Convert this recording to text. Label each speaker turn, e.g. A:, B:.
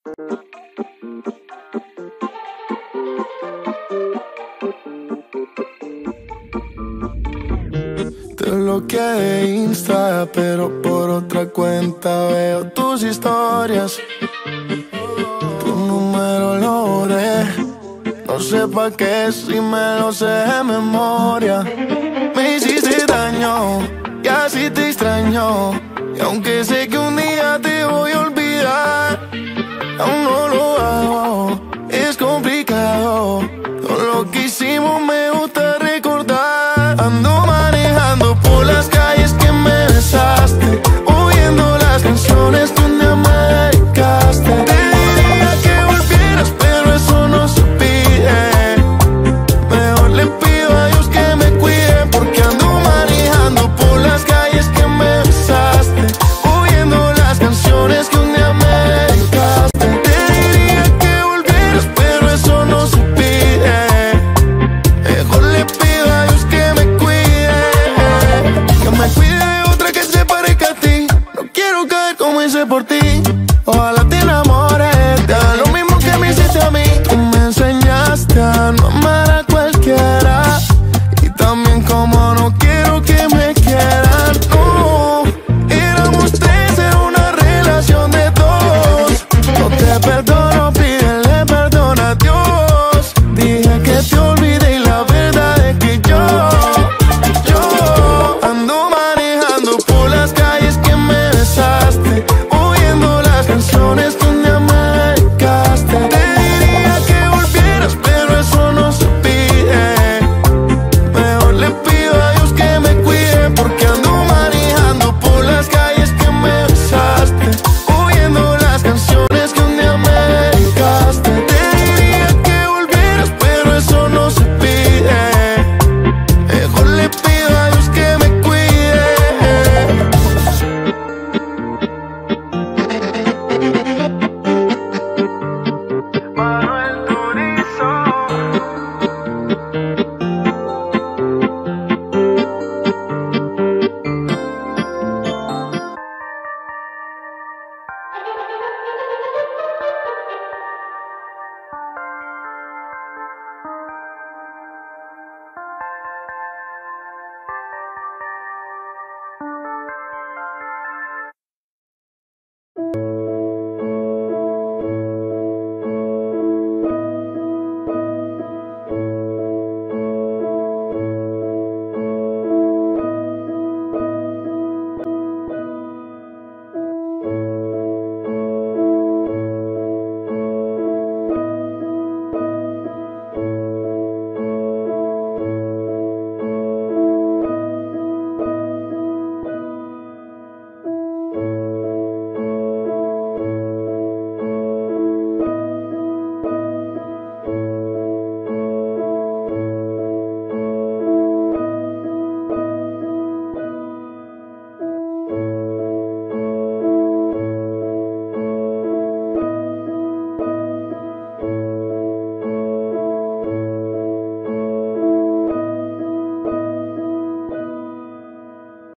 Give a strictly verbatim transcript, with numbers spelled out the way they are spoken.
A: Te bloqueé de Insta, pero por otra cuenta veo tus historias. Tu número lo borré, no sé pa' qué si me lo sé de memoria. Me hiciste daño y así te extraño, y aunque sé que un día te voy a olvidar,